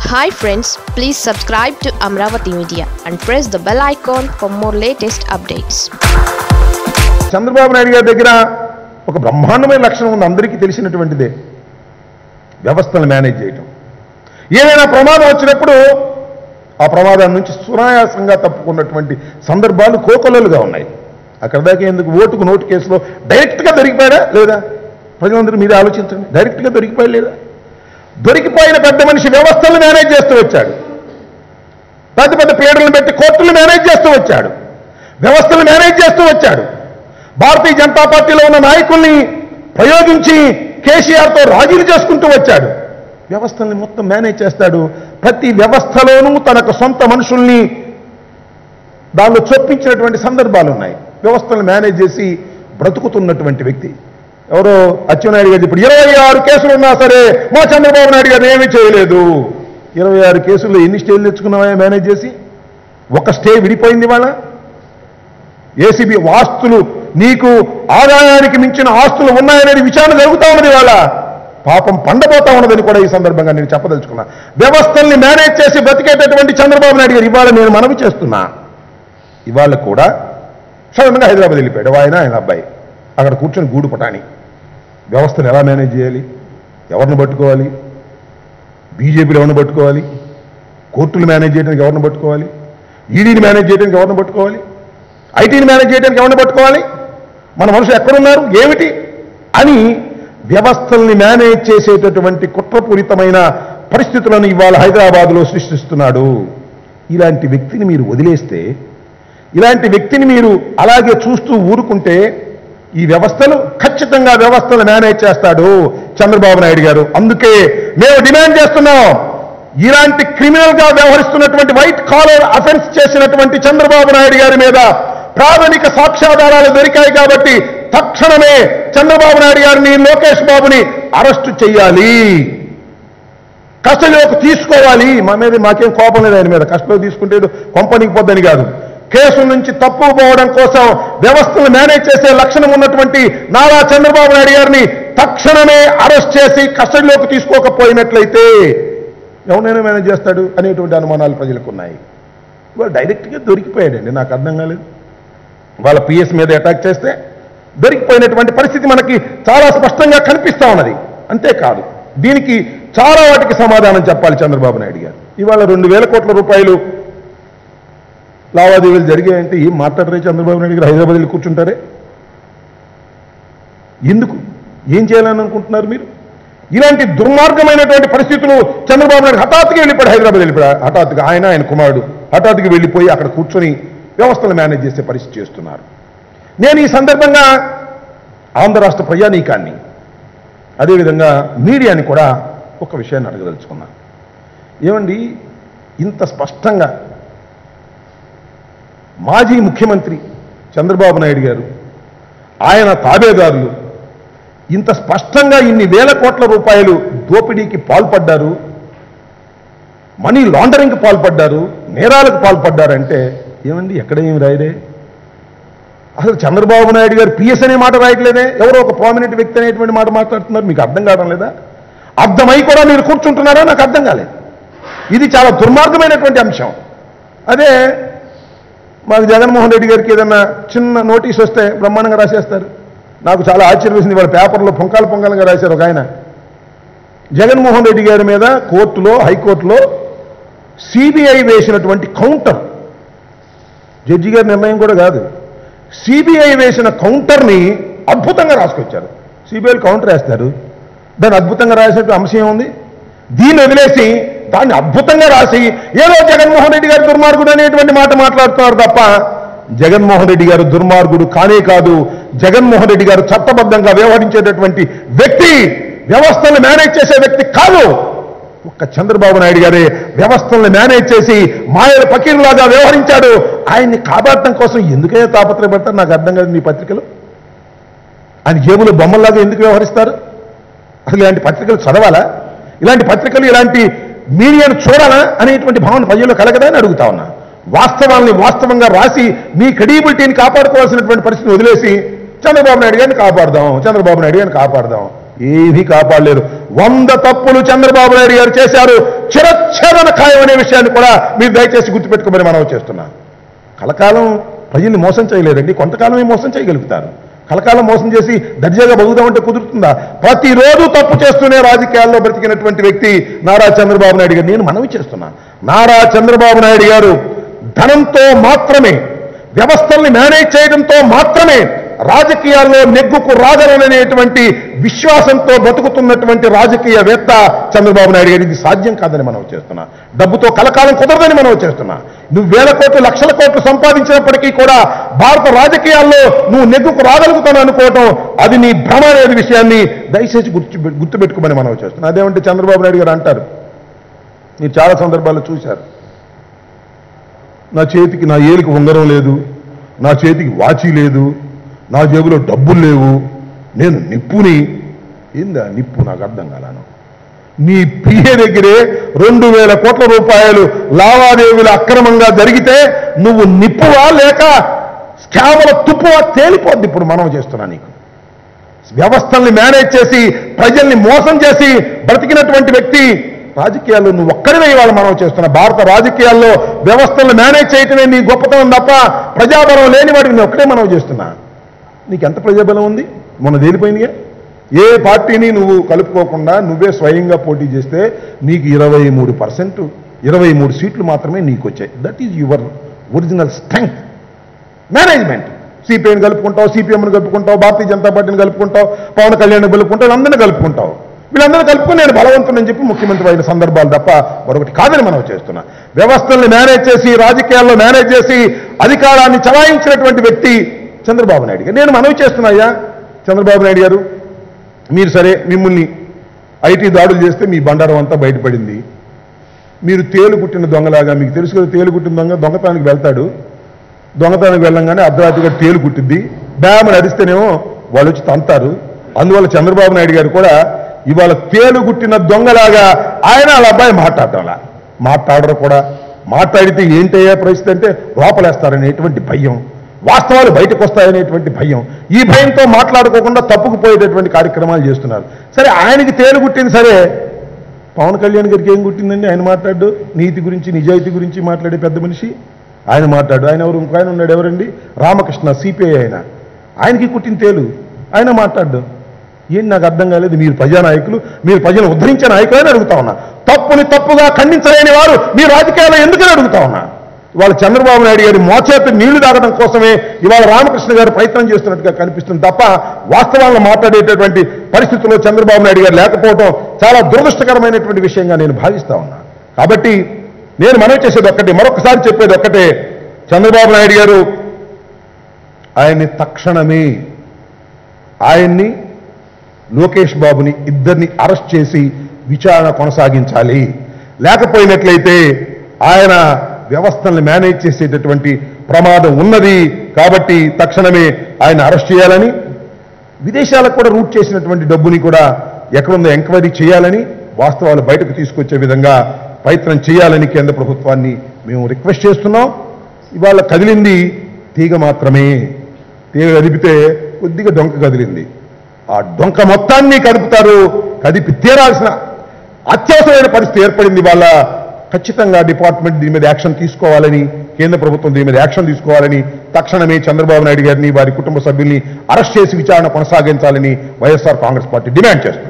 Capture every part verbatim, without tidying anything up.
Hi friends, please subscribe to Amravati Media and press the bell icon for more latest updates. Chandrababu Naidu గారి దగ్గర ఒక బ్రహ్మాండమైన లక్షణం ఉంది, అందరికీ తెలిసినటువంటిదే. వ్యవస్థను మేనేజ్ చేయటం. ఏదైనా ప్రమాదం వచ్చినప్పుడు ఆ ప్రమాదం నుంచి సునాయాసంగా తప్పుకున్నటువంటి సందర్భాలు కోకొల్లలుగా ఉన్నాయి. అక్కడ దాకా ఎందుకు ఓటుకు నోటు కేసులో డైరెక్ట్గా దొరికిపోయారా లేదా? ప్రజలందరూ మీరే ఆలోచించండి. డైరెక్ట్గా దొరికిపోయా లేదా? దొరికిపోయిన పెద్ద మనిషి వ్యవస్థలను మేనేజ్ చేస్తూ వచ్చాడు. పెద్ద పెద్ద పీడలను పెట్టి కోర్టులు మేనేజ్ చేస్తూ వచ్చాడు. వ్యవస్థలు మేనేజ్ చేస్తూ వచ్చాడు. భారతీయ జనతా పార్టీలో ఉన్న నాయకుల్ని ప్రయోగించి కేసీఆర్తో రాజీలు చేసుకుంటూ వచ్చాడు. వ్యవస్థల్ని మొత్తం మేనేజ్ చేస్తాడు. ప్రతి వ్యవస్థలోనూ తనకు సొంత మనుషుల్ని దానిలో చొప్పించినటువంటి సందర్భాలు ఉన్నాయి. వ్యవస్థలను మేనేజ్ చేసి బ్రతుకుతున్నటువంటి వ్యక్తి ఎవరో అచ్చెన్నాయుడు గారు ఇప్పుడు ఇరవై ఆరు కేసులు ఉన్నా సరే మా చంద్రబాబు నాయుడు గారు ఏమీ చేయలేదు. ఇరవై ఆరు కేసుల్లో ఎన్ని స్టేలు తెచ్చుకున్నావా మేనేజ్ చేసి? ఒక స్టే విడిపోయింది వాళ్ళ. ఏసీబీ ఆస్తులు నీకు ఆదాయానికి మించిన ఆస్తులు ఉన్నాయనేది విచారణ జరుగుతా ఉన్నది. వాళ్ళ పాపం పండబోతా ఉన్నదని కూడా ఈ సందర్భంగా నేను చెప్పదలుచుకున్నా. వ్యవస్థల్ని మేనేజ్ చేసి బ్రతికేటటువంటి చంద్రబాబు నాయుడు గారు ఇవాళ నేను మనవి చేస్తున్నా. ఇవాళ కూడా సడన్గా హైదరాబాద్ వెళ్ళిపోయాడు ఆయన ఆయన అబ్బాయి. అక్కడ కూర్చొని గూడు పటాని వ్యవస్థను ఎలా మేనేజ్ చేయాలి? ఎవరిని పట్టుకోవాలి? బీజేపీలో ఎవరిని పట్టుకోవాలి? కోర్టులు మేనేజ్ చేయడానికి ఎవరిని పట్టుకోవాలి? ఈడీని మేనేజ్ చేయడానికి ఎవరిని పట్టుకోవాలి? ఐటీని మేనేజ్ చేయడానికి ఎవరిని పట్టుకోవాలి? మన మనుషులు ఎక్కడున్నారు ఏమిటి అని వ్యవస్థల్ని మేనేజ్ చేసేటటువంటి కుట్రపూరితమైన పరిస్థితులను ఇవాళ హైదరాబాద్లో సృష్టిస్తున్నాడు. ఇలాంటి వ్యక్తిని మీరు వదిలేస్తే, ఇలాంటి వ్యక్తిని మీరు అలాగే చూస్తూ ఊరుకుంటే ఈ వ్యవస్థలు ఖచ్చితంగా వ్యవస్థలు మేనేజ్ చేస్తాడు చంద్రబాబు నాయుడు గారు. అందుకే మేము డిమాండ్ చేస్తున్నాం, ఇలాంటి క్రిమినల్ గా వ్యవహరిస్తున్నటువంటి వైట్ కాలర్ అఫెన్స్ చేసినటువంటి చంద్రబాబు నాయుడు గారి మీద ప్రాథమిక సాక్ష్యాధారాలు దొరికాయి కాబట్టి తక్షణమే చంద్రబాబు నాయుడు గారిని, లోకేష్ బాబుని అరెస్టు చేయాలి, కస్టడీలోకి తీసుకోవాలి. మా మీద మాకేం కోపం లేదు ఆయన మీద. కస్టడీలో తీసుకుంటే కొంపనికి పోద్దని కాదు, కేసు నుంచి తప్పుపోవడం కోసం వ్యవస్థను మేనేజ్ చేసే లక్షణం ఉన్నటువంటి నారా చంద్రబాబు నాయుడు గారిని తక్షణమే అరెస్ట్ చేసి కస్టడీలోకి తీసుకోకపోయినట్లయితే ఎవరైనా మేనేజ్ చేస్తాడు అనేటువంటి అనుమానాలు ప్రజలకు ఉన్నాయి. ఇవాళ డైరెక్ట్గా దొరికిపోయాడండి. నాకు అర్థం కాలేదు. వాళ్ళ పిఎస్ మీద అటాక్ చేస్తే దొరికిపోయినటువంటి పరిస్థితి మనకి చాలా స్పష్టంగా కనిపిస్తా ఉన్నది. అంతేకాదు దీనికి చాలా వాటికి సమాధానం చెప్పాలి చంద్రబాబు నాయుడు గారు. ఇవాళ రెండు వేల కోట్ల రూపాయలు లావాదేవీలు జరిగాయంటే ఏం మాట్లాడరే చంద్రబాబు నాయుడు గారు? హైదరాబాద్ వెళ్ళి కూర్చుంటారే ఎందుకు? ఏం చేయాలని అనుకుంటున్నారు మీరు? ఇలాంటి దుర్మార్గమైనటువంటి పరిస్థితులు చంద్రబాబు నాయుడు హఠాత్తుగా వెళ్ళిపోయాడు, హైదరాబాద్ వెళ్ళిపోయాడు హఠాత్తుగా. ఆయన ఆయన కుమారుడు హఠాత్తుగా వెళ్ళిపోయి అక్కడ కూర్చొని వ్యవస్థలు మేనేజ్ చేసే పరిస్థితి చేస్తున్నారు. నేను ఈ సందర్భంగా ఆంధ్ర రాష్ట్ర ప్రజానీకాన్ని, అదేవిధంగా మీడియాని కూడా ఒక విషయాన్ని అడగదలుచుకున్నాను. ఏమండి, ఇంత స్పష్టంగా మాజీ ముఖ్యమంత్రి చంద్రబాబు నాయుడు గారు, ఆయన తాబేదారులు ఇంత స్పష్టంగా ఇన్ని వేల కోట్ల రూపాయలు దోపిడీకి పాల్పడ్డారు, మనీ లాండరింగ్కి పాల్పడ్డారు, నేరాలకు పాల్పడ్డారంటే ఏమండి ఎక్కడ ఏమి రాయరే? అసలు చంద్రబాబు నాయుడు గారు పిఎస్ అనే మాట రాయట్లేదే, ఎవరో ఒక ప్రామినెంట్ వ్యక్తి అనేటువంటి మాట మాట్లాడుతున్నారు. మీకు అర్థం కావడం లేదా? అర్థమై కూడా మీరు కూర్చుంటున్నారా? నాకు అర్థం కాలేదు. ఇది చాలా దుర్మార్గమైనటువంటి అంశం. అదే మాకు జగన్మోహన్ రెడ్డి గారికి ఏదన్నా చిన్న నోటీస్ వస్తే బ్రహ్మాండంగా రాసేస్తారు. నాకు చాలా ఆశ్చర్యం వేసింది, వాళ్ళ పేపర్లో పొంకాలు పొంకాలుగా రాశారు. ఒక ఆయన జగన్మోహన్ రెడ్డి గారి మీద కోర్టులో, హైకోర్టులో సిబిఐ వేసినటువంటి కౌంటర్, జడ్జి గారి నిర్ణయం కూడా కాదు, సిబిఐ వేసిన కౌంటర్ని అద్భుతంగా రాసుకొచ్చారు. సిబిఐలు కౌంటర్ వేస్తారు, దాన్ని అద్భుతంగా రాసినట్టు అంశం ఏముంది? దీన్ని వదిలేసి దాన్ని అద్భుతంగా రాసి ఏదో జగన్మోహన్ రెడ్డి గారు దుర్మార్గుడు అనేటువంటి మాట మాట్లాడుతున్నారు తప్ప జగన్మోహన్ రెడ్డి గారు దుర్మార్గుడు కానే కాదు. జగన్మోహన్ రెడ్డి గారు చట్టబద్ధంగా వ్యవహరించేటటువంటి వ్యక్తి, వ్యవస్థలను మేనేజ్ చేసే వ్యక్తి కాదు. ఒక్క చంద్రబాబు నాయుడు గారే వ్యవస్థలను మేనేజ్ చేసి మాయల పకీరులాగా వ్యవహరించాడు. ఆయన్ని కాపాడటం కోసం ఎందుకైనా తాపత్రయపడతారు? నాకు అర్థం కాదు. మీ పత్రికలు ఆయన జేబులో బొమ్మల్లాగా ఎందుకు వ్యవహరిస్తారు? అసలు ఇలాంటి పత్రికలు చదవాలా? ఇలాంటి పత్రికలు, ఇలాంటి మీడియాను చూడాలా అనేటువంటి భావన ప్రజల్లో కలగదా అని అడుగుతా ఉన్నా. వాస్తవాల్ని వాస్తవంగా రాసి మీ క్రెడిబిలిటీని కాపాడుకోవాల్సినటువంటి పరిస్థితిని వదిలేసి చంద్రబాబు నాయుడు గారిని కాపాడదాం, చంద్రబాబు నాయుడు గారిని కాపాడదాం, ఏమీ కాపాడలేరు. వంద తప్పులు చంద్రబాబు నాయుడు గారు చేశారు, చిరచ్ఛేదన ఖాయం అనే విషయాన్ని కూడా మీరు దయచేసి గుర్తుపెట్టుకోమని మనం చేస్తున్నాం. కలకాలం ప్రజల్ని మోసం చేయలేదండి, కొంతకాలమే మోసం చేయగలుగుతారు. కలకాలం మోసం చేసి దర్జాగా బతుకుదామంటే కుదురుతుందా? ప్రతిరోజు తప్పు చేస్తూనే రాజకీయాల్లో బ్రతికినటువంటి వ్యక్తి నారా చంద్రబాబు నాయుడు గారు. నేను మనవి చేస్తున్నా, నారా చంద్రబాబు నాయుడు గారు ధనంతో మాత్రమే, వ్యవస్థల్ని మేనేజ్ చేయడంతో మాత్రమే రాజకీయాల్లో నెగ్గుకు రాగలనేటువంటి విశ్వాసంతో బతుకుతున్నటువంటి రాజకీయవేత్త చంద్రబాబు నాయుడు గారు. ఇది సాధ్యం కాదని మనం చేస్తున్నా, డబ్బుతో కలకాలం కుదరదని మనం చేస్తున్నా. నువ్వు వేల కోట్లు లక్షల కోట్లు సంపాదించినప్పటికీ కూడా భారత రాజకీయాల్లో నువ్వు నెగ్గుకు రాగలుగుతాను అనుకోవటం అది నీ భ్రమ అనే విషయాన్ని దయచేసి గుర్తు గుర్తుపెట్టుకోమని మనం చేస్తున్నాం. అదేమంటే చంద్రబాబు నాయుడు గారు అంటారు, మీరు చాలా సందర్భాల్లో చూశారు, నా చేతికి నా ఏలికి ఉంగరం లేదు, నా చేతికి వాచి లేదు, నా జేబులో డబ్బులు లేవు, నేను నిప్పుని. ఏందా నిప్పు? నాకు అర్థం కాలను. నీ పిఏ దగ్గరే రెండు వేల కోట్ల రూపాయలు లావాదేవీలు అక్రమంగా జరిగితే నువ్వు నిప్పువా లేక స్కాముల తుప్పువా తేలిపోద్ది. ఇప్పుడు మనం చేస్తున్నా, నీకు వ్యవస్థల్ని మేనేజ్ చేసి ప్రజల్ని మోసం చేసి బ్రతికినటువంటి వ్యక్తి రాజకీయాల్లో నువ్వు ఒక్కడివే ఇవాళ మనం చేస్తున్నా. భారత రాజకీయాల్లో వ్యవస్థలను మేనేజ్ చేయటమే నీ గొప్పతనం తప్ప ప్రజాబలం లేని వాటికి నేను ఒక్కడే మనం చేస్తున్నా. నీకు ఎంత ప్రజాబలం ఉంది? మొన్న తేలిపోయిందిగా. ఏ పార్టీని నువ్వు కలుపుకోకుండా నువ్వే స్వయంగా పోటీ చేస్తే నీకు ఇరవై మూడు పర్సెంట్ ఇరవై మూడు సీట్లు మాత్రమే నీకు వచ్చాయి. That is your original strength. Management సిపిఐని కలుపుకుంటావు, సిపిఎంని కలుపుకుంటావు, భారతీయ జనతా పార్టీని కలుపుకుంటావు, పవన్ కళ్యాణ్ కలుపుకుంటావు, అందరినీ కలుపుకుంటావు. వీళ్ళందరూ కలుపుకొని నేను బలవంతునని చెప్పి ముఖ్యమంత్రి అయిన సందర్భాలు తప్ప మరొకటి కాదని మనం చేస్తున్నా. వ్యవస్థల్ని మేనేజ్ చేసి రాజకీయాల్లో మేనేజ్ చేసి అధికారాన్ని చలాయించినటువంటి వ్యక్తి చంద్రబాబు నాయుడు గారు. నేను మనవి చేస్తున్నాయ్యా చంద్రబాబు నాయుడు గారు, మీరు సరే మిమ్మల్ని ఐటీ దాడులు చేస్తే మీ బండారం అంతా బయటపడింది. మీరు తేలు కుట్టిన దొంగలాగా, మీకు తెలుసు కదా తేలు కుట్టిన దొంగ దొంగతనానికి వెళ్తాడు, దొంగతనానికి వెళ్ళంగానే అర్ధరాత్రిగా తేలు కుట్టిద్ది, బ్యామని అరిస్తేనేమో వాళ్ళు వచ్చి తంతారు. అందువల్ల చంద్రబాబు నాయుడు గారు కూడా ఇవాళ తేలు కుట్టిన దొంగలాగా ఆయన వాళ్ళ అబ్బాయి మాట్లాడటంలా మాట్లాడరు కూడా. మాట్లాడితే ఏంటయ్యే పరిస్థితి అంటే లోపలేస్తారనేటువంటి భయం, వాస్తవాలు బయటకు వస్తాయనేటువంటి భయం, ఈ భయంతో మాట్లాడుకోకుండా తప్పుకు పోయేటటువంటి కార్యక్రమాలు చేస్తున్నారు. సరే ఆయనకి తేలు కుట్టింది సరే, పవన్ కళ్యాణ్ గారికి ఏం కుట్టిందండి? ఆయన మాట్లాడు నీతి గురించి నిజాయితీ గురించి మాట్లాడే పెద్ద మనిషి ఆయన మాట్లాడు. ఆయన ఎవరు? ఇంకో ఆయన ఉన్నాడు, ఎవరండి? రామకృష్ణ, సిపిఐ ఆయన, ఆయనకి కుట్టిన తేలు ఆయన మాట్లాడు. ఏంటి నాకు అర్థం కాలేదు. మీరు ప్రజానాయకులు, మీరు ప్రజలను ఉద్ధరించే నాయకులని అడుగుతా ఉన్నా. తప్పుని తప్పుగా ఖండించలేని వారు మీ రాజకీయాల్లో ఎందుకని అడుగుతా ఉన్నా. ఇవాళ చంద్రబాబు నాయుడు గారి మోచేత నీళ్లు తాగడం కోసమే ఇవాళ రామకృష్ణ గారు ప్రయత్నం చేస్తున్నట్టుగా కనిపిస్తుంది తప్ప వాస్తవాలను మాట్లాడేటటువంటి పరిస్థితుల్లో చంద్రబాబు నాయుడు గారు లేకపోవడం చాలా దురదృష్టకరమైనటువంటి విషయంగా నేను భావిస్తా ఉన్నా. కాబట్టి నేను మనవి చేసేది ఒక్కటే, మరొకసారి చెప్పేది ఒక్కటే, చంద్రబాబు నాయుడు గారు ఆయన్ని తక్షణమే ఆయన్ని లోకేష్ బాబుని ఇద్దరిని అరెస్ట్ చేసి విచారణ కొనసాగించాలి. లేకపోయినట్లయితే ఆయన వ్యవస్థల్ని మేనేజ్ చేసేటటువంటి ప్రమాదం ఉన్నది. కాబట్టి తక్షణమే ఆయన అరెస్ట్ చేయాలని, విదేశాలకు కూడా రూట్ చేసినటువంటి డబ్బుని కూడా ఎక్కడుందో ఎంక్వైరీ చేయాలని, వాస్తవాలు బయటకు తీసుకొచ్చే విధంగా ప్రయత్నం చేయాలని కేంద్ర ప్రభుత్వాన్ని మేము రిక్వెస్ట్ చేస్తున్నాం. ఇవాళ కదిలింది తీగ మాత్రమే, తీగ కదిపితే కొద్దిగా డొంక కదిలింది. ఆ డొంక మొత్తాన్ని కదుపుతారు, కదిపి తీరాల్సిన అత్యవసరమైన పరిస్థితి ఏర్పడింది. వాళ్ళ ఖచ్చితంగా డిపార్ట్మెంట్ దీని మీద యాక్షన్ తీసుకోవాలని, కేంద్ర ప్రభుత్వం దీని మీద యాక్షన్ తీసుకోవాలని, తక్షణమే చంద్రబాబు నాయుడు గారిని వారి కుటుంబ సభ్యుల్ని అరెస్ట్ చేసి విచారణ కొనసాగించాలని వైఎస్ఆర్ కాంగ్రెస్ పార్టీ డిమాండ్ చేస్తుంది.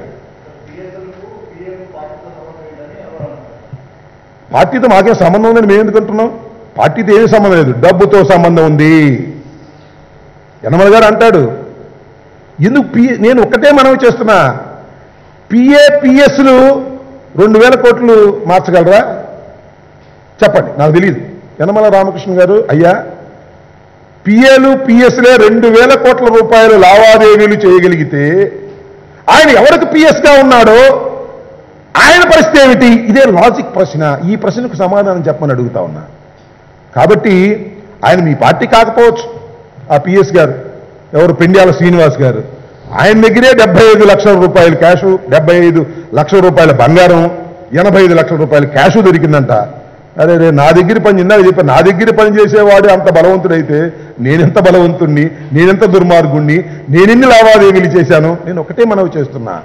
పార్టీతో మాకేం సంబంధం ఉందని మేము ఎందుకు అంటున్నాం? పార్టీతో ఏమీ సంబంధం లేదు, డబ్బుతో సంబంధం ఉంది. యనమల గారు అంటాడు, ఎందుకు పిఏ నేను ఒక్కటే మనవి చేస్తున్నా, పిఏ పిఎస్లు రెండు వేల కోట్లు మార్చగలరా చెప్పండి, నాకు తెలియదు. యనమల రామకృష్ణ గారు, అయ్యా పిఏలు పిఎస్లే రెండు వేల కోట్ల రూపాయలు లావాదేవీలు చేయగలిగితే ఆయన ఎవరికి పిఎస్గా ఉన్నాడో ఆయన పరిస్థితి ఏమిటి? ఇదే లాజిక్ ప్రశ్న. ఈ ప్రశ్నకు సమాధానం చెప్పమని అడుగుతా ఉన్నా. కాబట్టి ఆయన మీ పార్టీ కాకపోవచ్చు, ఆ పిఎస్ గారు ఎవరు, పెండ్యాల శ్రీనివాస్ గారు, ఆయన దగ్గరే డెబ్బై ఐదు లక్షల రూపాయలు క్యాషు, డెబ్బై ఐదు లక్షల రూపాయల బంగారం, ఎనభై ఐదు లక్షల రూపాయల క్యాషు దొరికిందంట. అరే రే నా దగ్గర పని ఇందాక చెప్పా, నా దగ్గర పని చేసేవాడు అంత బలవంతుడైతే నేనెంత బలవంతుణ్ణి, నేనెంత దుర్మార్గుణ్ణి, నేనెన్ని లావాదేవీలు చేశాను? నేను ఒకటే మనవి చేస్తున్నా,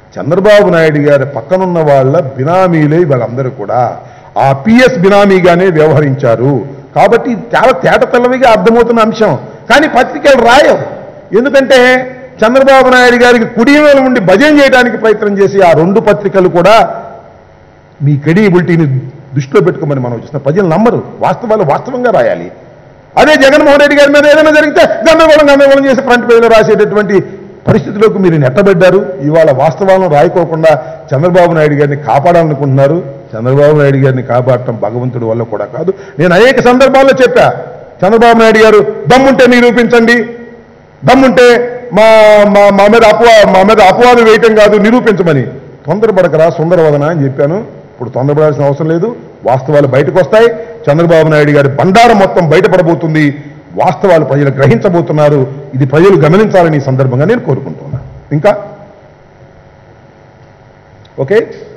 చంద్రబాబు నాయుడు గారి పక్కనున్న వాళ్ళ బినామీలే వాళ్ళందరూ కూడా ఆ పిఎస్ బినామీగానే వ్యవహరించారు. కాబట్టి చాలా తేట తెల్లవిగా అర్థమవుతున్న అంశం. కానీ పత్రికలు రాయవు. ఎందుకంటే చంద్రబాబు నాయుడు గారికి కుడివేల ఉండి భజన చేయడానికి ప్రయత్నం చేసి ఆ రెండు పత్రికలు కూడా మీ క్రెడిబిలిటీని దృష్టిలో పెట్టుకోమని మనం చూస్తున్నాం. ప్రజలు నమ్మరు. వాస్తవాలు వాస్తవంగా రాయాలి. అదే జగన్మోహన్ రెడ్డి గారి మీద ఏదైనా జరిగితే గందరగోళం గందరగోళం చేసి ఫ్రంట్ పేజీలో రాసేటటువంటి పరిస్థితులకు మీరు నెట్టబడ్డారు. ఇవాళ వాస్తవాలను రాయకోకుండా చంద్రబాబు నాయుడు గారిని కాపాడాలనుకుంటున్నారు. చంద్రబాబు నాయుడు గారిని కాపాడటం భగవంతుడి వల్ల కూడా కాదు. నేను అనేక సందర్భాల్లో చెప్పా, చంద్రబాబు నాయుడు గారు దమ్ముంటే నిరూపించండి, దమ్ముంటే మా మా మీద అపవా మా మీద అపవాదం వేయటం కాదు నిరూపించమని. తొందరపడకరా సుందరవదన అని చెప్పాను. ఇప్పుడు తొందరపడాల్సిన అవసరం లేదు. వాస్తవాలు బయటకు వస్తాయి. చంద్రబాబు నాయుడు గారి బండారం మొత్తం బయటపడబోతుంది. వాస్తవాలు ప్రజలు గ్రహించబోతున్నారు. ఇది ప్రజలు గమనించాలని ఈ సందర్భంగా నేను కోరుకుంటున్నాను. ఇంకా ఓకే.